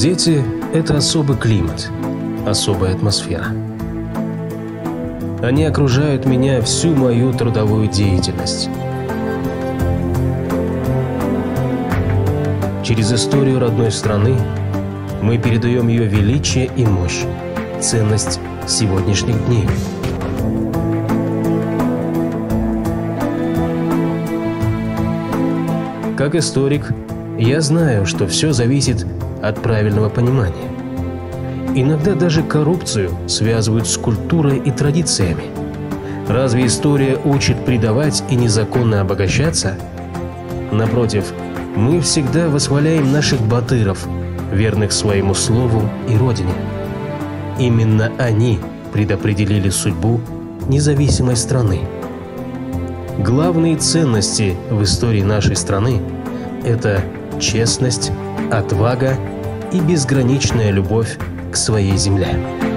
Дети – это особый климат, особая атмосфера. Они окружают меня всю мою трудовую деятельность. Через историю родной страны мы передаем ее величие и мощь, ценность сегодняшних дней. Как историк, я знаю, что все зависит от правильного понимания. Иногда даже коррупцию связывают с культурой и традициями. Разве история учит предавать и незаконно обогащаться? Напротив, мы всегда восхваляем наших батыров, верных своему слову и родине. Именно они предопределили судьбу независимой страны. Главные ценности в истории нашей страны – это честность, отвага и безграничная любовь к своей земле.